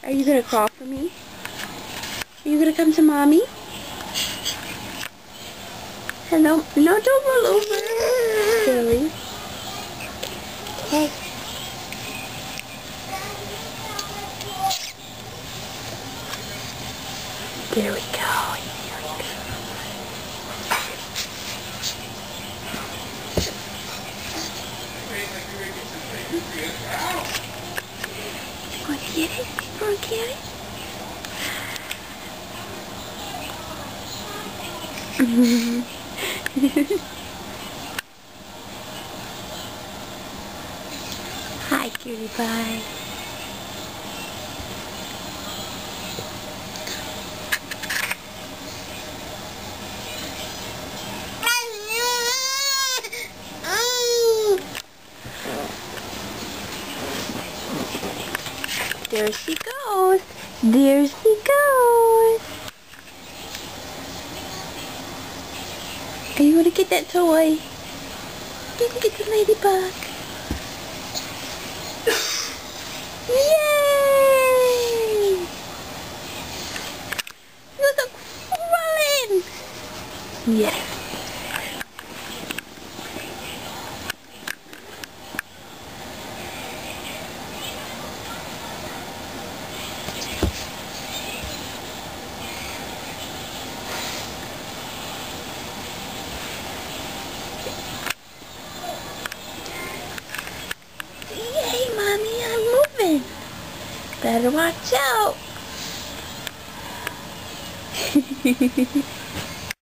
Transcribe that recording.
Are you gonna crawl for me? Are you gonna come to mommy? Hello? No, don't roll over. Silly. Hey. There we go. Here we go. Want to get it? Want to get it? Hi, cutie pie. There she goes. There she goes. Are you gonna get that toy? You can get the ladybug. Yay! Look at crawling. Yes. Mommy, I'm moving. Better watch out.